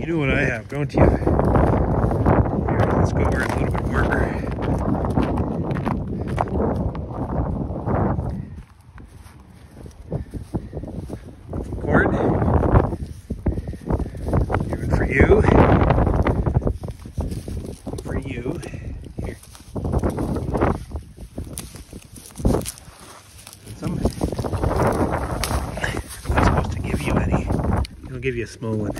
know what I have, don't you? Here, let's go where it's a little bit warmer. Cord. Even for you. For you. Here. Some. I'm not supposed to give you any. I'll give you a small one.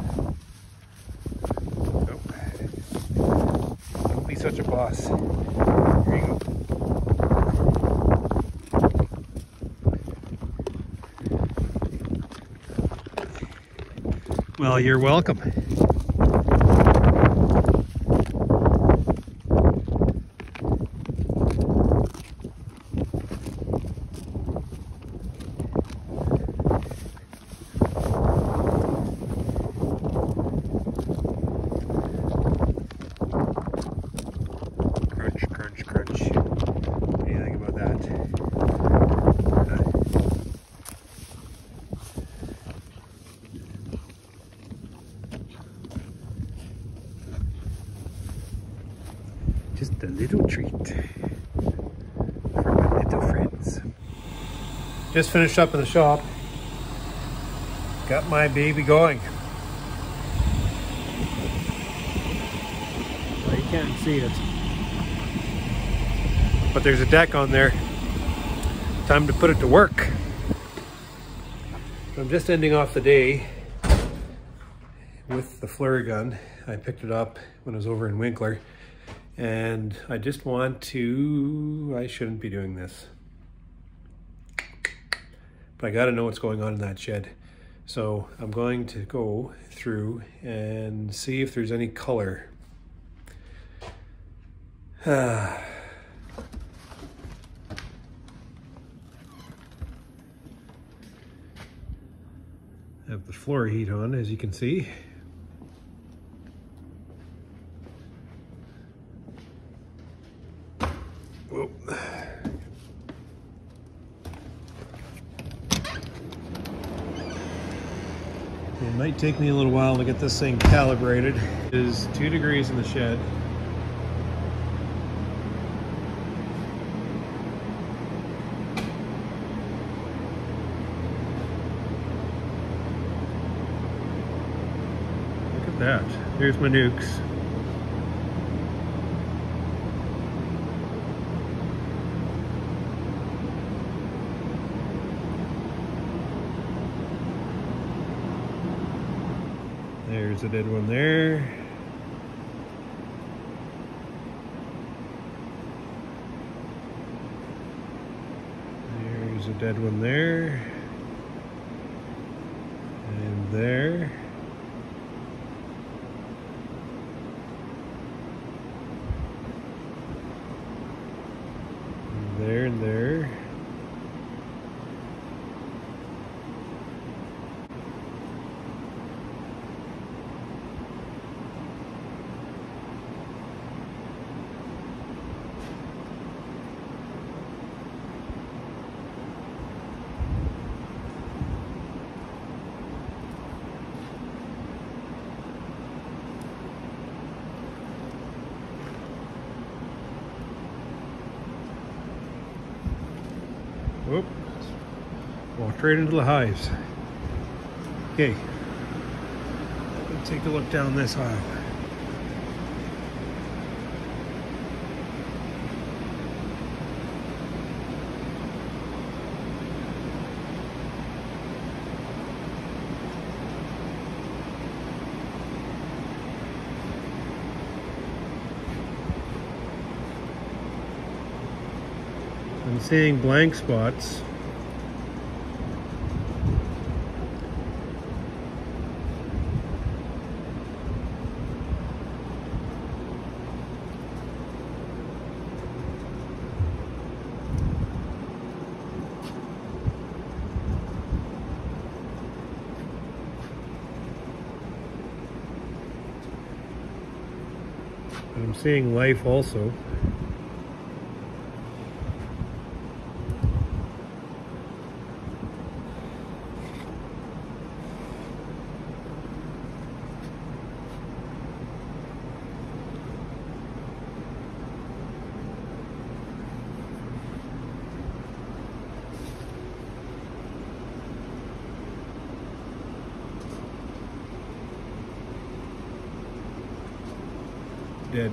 Don't be such a boss. Here you go. Well, you're welcome. Crunch, crunch, crunch. What do you think about that? Just a little treat for my little friends. Just finished up in the shop. Got my baby going. Well, you can't see it, but there's a deck on there. Time to put it to work. I'm just ending off the day with the flare gun. I picked it up when I was over in Winkler, and I just want to, I shouldn't be doing this, but I got to know what's going on in that shed. So I'm going to go through and see if there's any color. I have the floor heat on, as you can see. Whoa. It might take me a little while to get this thing calibrated. It is 2 degrees in the shed. Look at that. Here's my nukes. There's a dead one there. There's a dead one there. And there. And there and there. Whoop. Walked right into the hives. Okay. Let's take a look down this aisle. I'm seeing blank spots. I'm seeing life also. dead.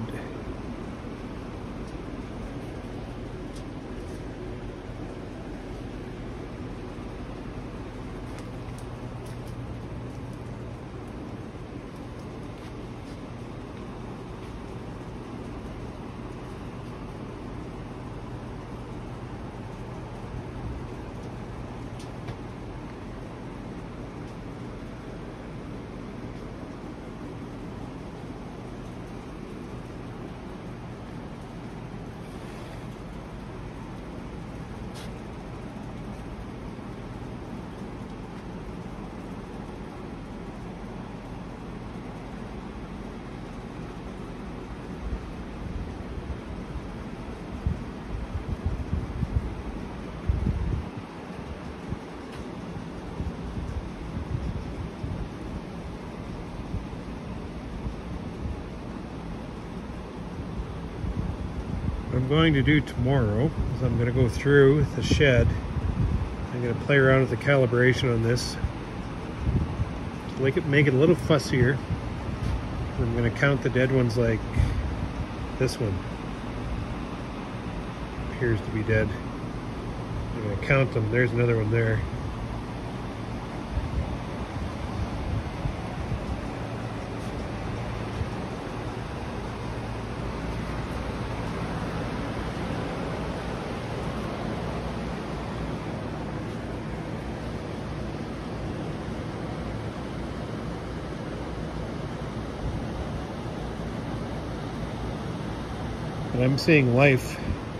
What I'm going to do tomorrow is I'm going to go through the shed. I'm going to play around with the calibration on this, make it a little fussier. I'm going to count the dead ones like this one appears to be dead. I'm going to count them. There's another one there. And I'm seeing life.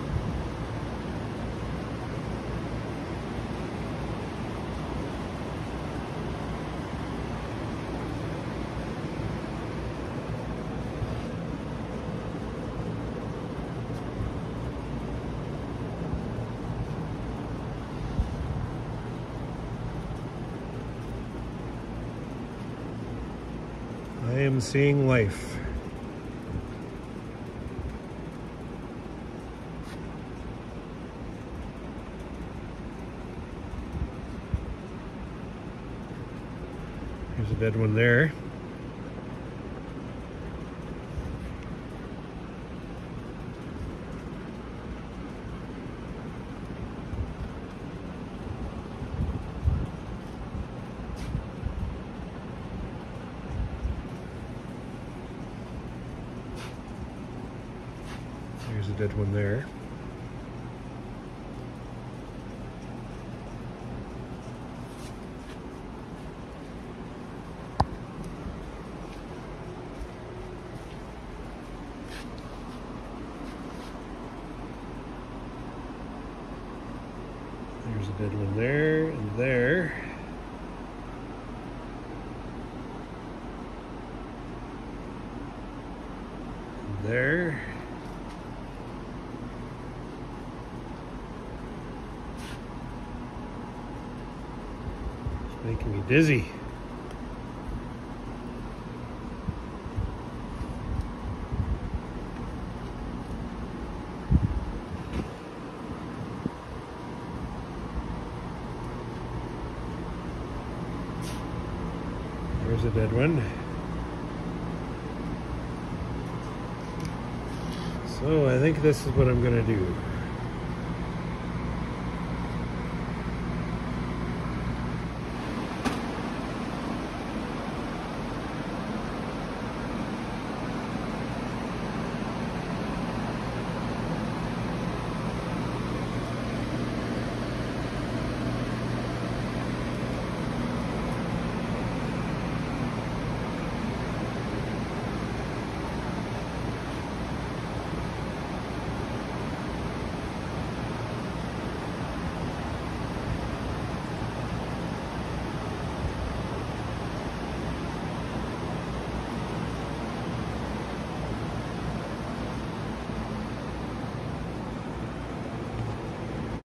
I am seeing life. There's a dead one there. There's a dead one there. There's a dead one there and there. And there. It's making me dizzy. There's a dead one. So I think this is what I'm going to do.